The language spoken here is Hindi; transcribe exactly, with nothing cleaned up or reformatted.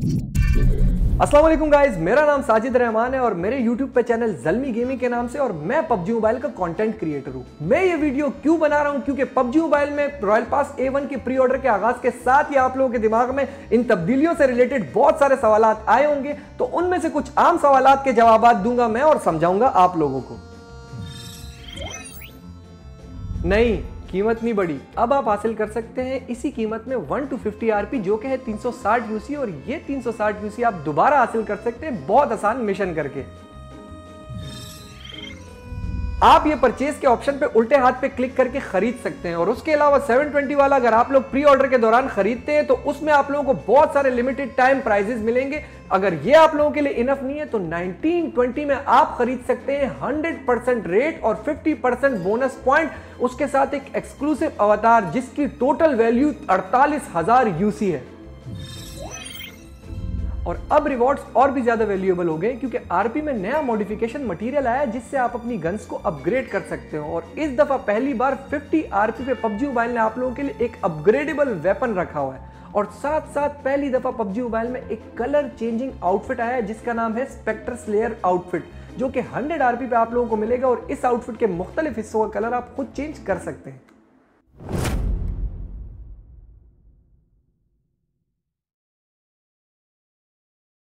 अस्सलाम वालेकुम गाइस, मेरा नाम साजिद रहमान है और मेरे यूट्यूब पे चैनल ज़ल्मी गेमिंग के नाम से और मैं पबजी मोबाइल का कंटेंट क्रिएटर हूं। मैं ये वीडियो क्यों बना रहा हूं? क्योंकि पबजी मोबाइल में रॉयल पास ए वन की प्री ऑर्डर के आगाज के साथ ही आप लोगों के दिमाग में इन तब्दीलियों से रिलेटेड बहुत सारे सवालात आए होंगे, तो उनमें से कुछ आम सवालात के जवाब दूंगा मैं और समझाऊंगा आप लोगों को। नहीं, कीमत नहीं बढ़ी। अब आप हासिल कर सकते हैं इसी कीमत में वन टू फिफ्टी आरपी, जो कि है तीन सौ साठ यूसी, और ये तीन सौ साठ यूसी आप दोबारा हासिल कर सकते हैं बहुत आसान मिशन करके। आप ये परचेज के ऑप्शन पे उल्टे हाथ पे क्लिक करके खरीद सकते हैं, और उसके अलावा सेवन ट्वेंटी वाला अगर आप लोग प्री ऑर्डर के दौरान खरीदते हैं तो उसमें आप लोगों को बहुत सारे लिमिटेड टाइम प्राइजेस मिलेंगे। अगर ये आप लोगों के लिए इनफ नहीं है तो नाइनटीन ट्वेंटी में आप खरीद सकते हैं हंड्रेड परसेंट रेट और फिफ्टी परसेंट बोनस पॉइंट, उसके साथ एक एक्सक्लूसिव अवतार जिसकी टोटल वैल्यू अड़तालीस हजार यूसी है। और अब रिवॉर्ड्स और भी ज्यादा वैल्यूएबल हो गए क्योंकि आरपी में नया मॉडिफिकेशन मटेरियल आया जिससे आप अपनी गन्स को अपग्रेड कर सकते हो, और इस दफा पहली बार फिफ्टी आरपी पे पबजी मोबाइल ने आप लोगों के लिए एक अपग्रेडेबल वेपन रखा हुआ है। और साथ साथ पहली दफा पबजी मोबाइल में एक कलर चेंजिंग आउटफिट आया है जिसका नाम है स्पेक्टर स्लेयर आउटफिट, जो कि हंड्रेड आरपी पे आप लोगों को मिलेगा, और इस आउटफिट के मुख्तलिफ हिस्सों का कलर आप खुद चेंज कर सकते हैं।